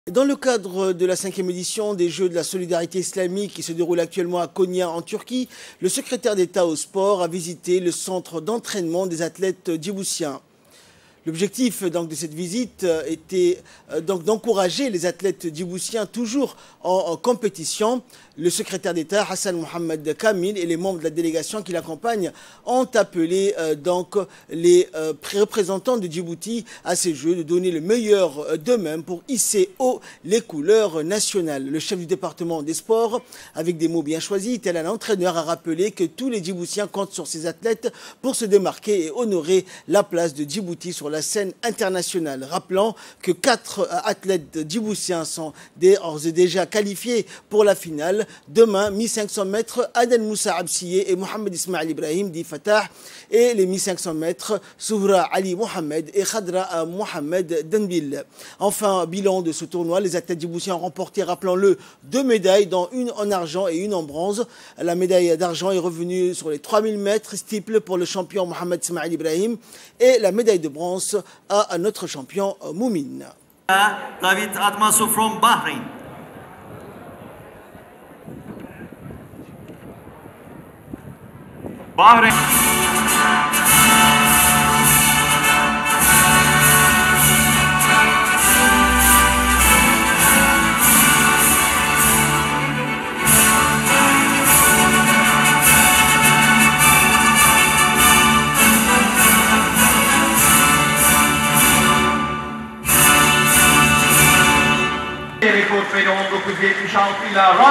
Dans le cadre de la 5e édition des Jeux de la solidarité islamique qui se déroule actuellement à Konya en Turquie, le secrétaire d'État au sport a visité le centre d'entraînement des athlètes djiboutiens. L'objectif de cette visite était d'encourager les athlètes djiboutiens toujours en compétition. Le secrétaire d'État Hassan Mohamed Kamil et les membres de la délégation qui l'accompagnent ont appelé les représentants de Djibouti à ces Jeux de donner le meilleur d'eux-mêmes pour hisser haut les couleurs nationales. Le chef du département des sports, avec des mots bien choisis, tel un entraîneur, a rappelé que tous les Djiboutiens comptent sur ces athlètes pour se démarquer et honorer la place de Djibouti sur la scène internationale. Rappelant que 4 athlètes djiboutiens sont déjà qualifiés pour la finale. Demain, 1500 mètres, Aden Moussa Absiye et Mohamed Ismail Ibrahim dit Fatah. Et les 1500 mètres, Souhra Ali Mohamed et Khadra Mohamed Denbil. Enfin, bilan de ce tournoi, les athlètes djiboutiens ont remporté, rappelons-le, 2 médailles, dont une en argent et une en bronze. La médaille d'argent est revenue sur les 3000 mètres steeple pour le champion Mohamed Ismail Ibrahim et la médaille de bronze à notre champion Moumin. David Atmasu from Bahrain. Bahrain. Rekor sayı 19.76 ile